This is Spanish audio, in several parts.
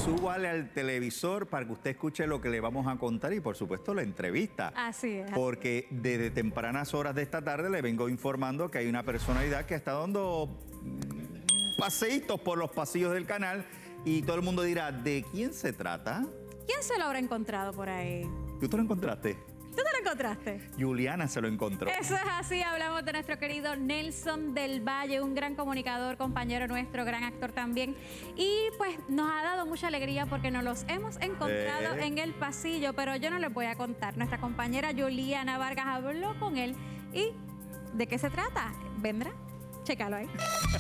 súbale al televisor para que usted escuche lo que le vamos a contar y, por supuesto, la entrevista. Así es. Porque desde tempranas horas de esta tarde le vengo informando que hay una personalidad que está dando paseitos por los pasillos del canal y todo el mundo dirá, ¿de quién se trata? ¿Quién se lo habrá encontrado por ahí? ¿Tú te lo encontraste? ¿Tú te lo encontraste? Juliana se lo encontró. Eso es así, hablamos de nuestro querido Nelson del Valle, un gran comunicador, compañero nuestro, gran actor también. Y pues nos ha dado mucha alegría porque nos los hemos encontrado en el pasillo, pero yo no les voy a contar. Nuestra compañera Juliana Vargas habló con él y ¿de qué se trata? ¿Vendrá? Chécalo ahí.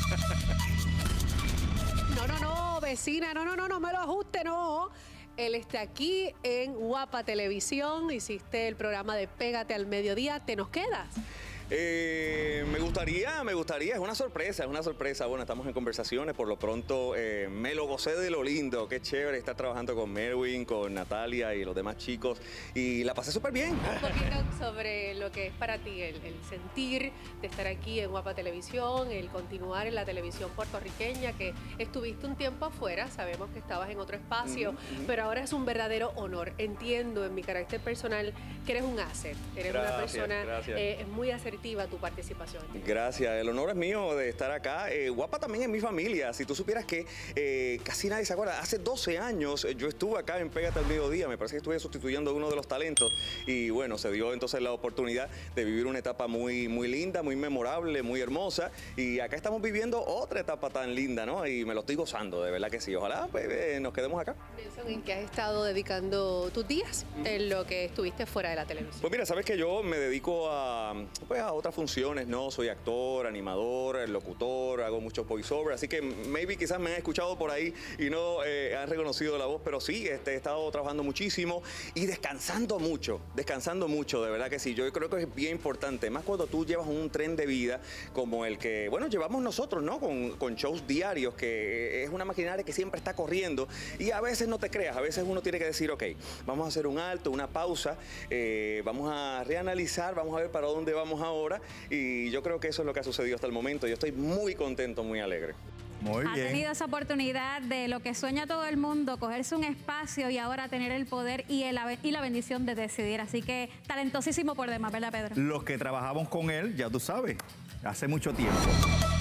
No, vecina, no me lo ajuste, no. Él está aquí en Guapa Televisión, hiciste el programa de Pégate al Mediodía, ¿te nos quedas? Me gustaría, es una sorpresa. Bueno, estamos en conversaciones, por lo pronto me lo gocé de lo lindo, qué chévere estar trabajando con Merwin, con Natalia y los demás chicos y la pasé súper bien. Un poquito sobre lo que es para ti el sentir de estar aquí en Guapa Televisión, el continuar en la televisión puertorriqueña, que estuviste un tiempo afuera, sabemos que estabas en otro espacio, pero ahora es un verdadero honor. Entiendo en mi carácter personal que eres un asset, eres una persona muy asertiva tu participación. Gracias, el honor es mío de estar acá. Guapa también es mi familia. Si tú supieras que casi nadie se acuerda, hace 12 años yo estuve acá en Pégate al Mediodía, me parece que estuve sustituyendo a uno de los talentos y bueno, se dio entonces la oportunidad de vivir una etapa muy linda, muy memorable, muy hermosa y acá estamos viviendo otra etapa tan linda, ¿no? Y me lo estoy gozando, de verdad que sí. Ojalá pues, nos quedemos acá. Nelson, ¿en qué has estado dedicando tus días en lo que estuviste fuera de la televisión? Pues mira, sabes que yo me dedico a otras funciones, ¿no? Soy actor, animador, locutor, hago muchos voiceovers, así que maybe quizás me han escuchado por ahí y no han reconocido la voz, pero sí, he estado trabajando muchísimo y descansando mucho, de verdad que sí. Yo creo que es bien importante, más cuando tú llevas un tren de vida como el que, bueno, llevamos nosotros, ¿no? Con shows diarios, que es una maquinaria que siempre está corriendo y a veces no te creas, a veces uno tiene que decir, ok, vamos a hacer un alto, una pausa, vamos a reanalizar, vamos a ver para dónde vamos ahora y yo creo que eso es lo que ha sucedido hasta el momento. Yo estoy muy contento, muy alegre. Muy bien. Ha tenido esa oportunidad de lo que sueña todo el mundo, cogerse un espacio y ahora tener el poder y la bendición de decidir. Así que talentosísimo por demás, ¿verdad, Pedro? Los que trabajamos con él, ya tú sabes, hace mucho tiempo.